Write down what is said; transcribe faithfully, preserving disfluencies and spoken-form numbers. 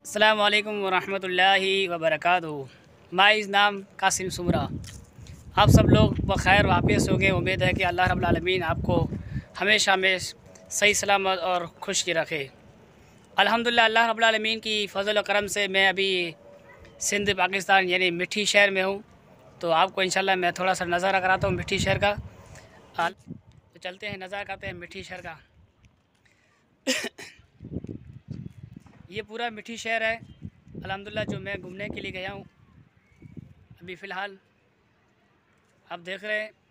अस्सलामु अलैकुम वरहमतुल्लाहि वबरकातुहू। माइज़ नाम कासिम सुमरा। आप सब लोग बख़ैर वापस होंगे। उम्मीद है कि अल्लाह रब्बुल आलमीन आपको हमेशा में सही सलामत और खुश रखे। अल्हम्दुलिल्लाह अल्लाह रब्बुल आलमीन की फ़ज़ल व करम से मैं अभी सिंध पाकिस्तान यानी मिठी शहर में हूँ। तो आपको इंशाल्लाह मैं थोड़ा सा नज़ारा कराता हूँ मिठी शहर का। तो चलते हैं, नज़ारा करते हैं मिठी शहर का। ये पूरा मिठी शहर है अल्हम्दुलिल्लाह जो मैं घूमने के लिए गया हूँ। अभी फ़िलहाल आप देख रहे हैं